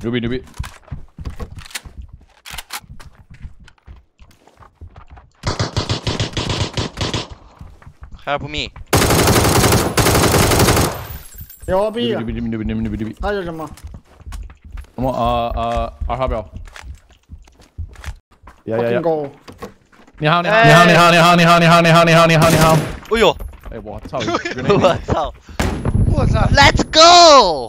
Newbie. Help me. 有 B 啊， Newbie。 还有什么？ 什么2号表。 Fucking go！ 你好。 哎呦！ 哎，我操！ 我操 ！Let's go！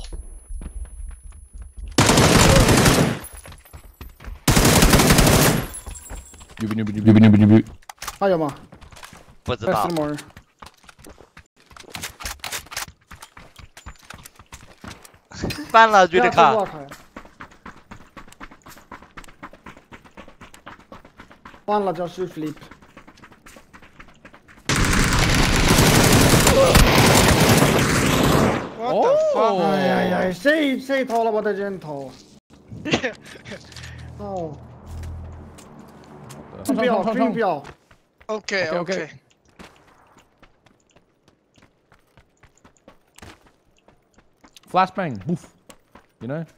牛逼！ 还有吗？ 不知道。翻了，举的卡。 翻了就是 flip。哎，谁偷了我的人头？哦。军标。 OK。 Flashbang, woof. You know?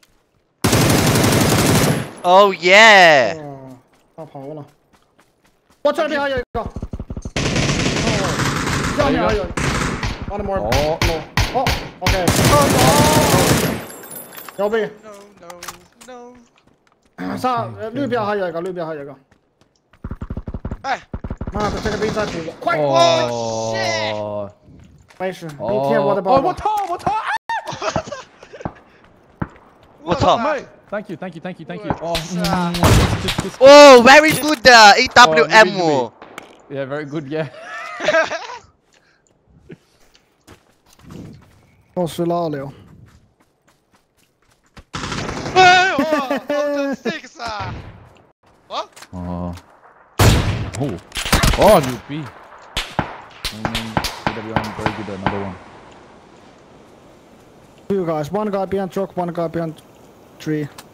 Oh yeah! 他跑了。我这边还有一个。下面还有。One more. 哦 ，OK。右边。上绿标还有一个。 哎， 妈的，这个兵在补我，快！ 哦， 没事，你舔我的包包。 我操！ 我操 ！Thank you. 哦 ，very good AWM。 Yeah, very good. Yeah. 我是老刘。 哎呦 ，6 啊！ 哦。Oh,牛逼 AWM, very good, number 1. 2 guys, 1 guy behind truck, 1 guy behind tree.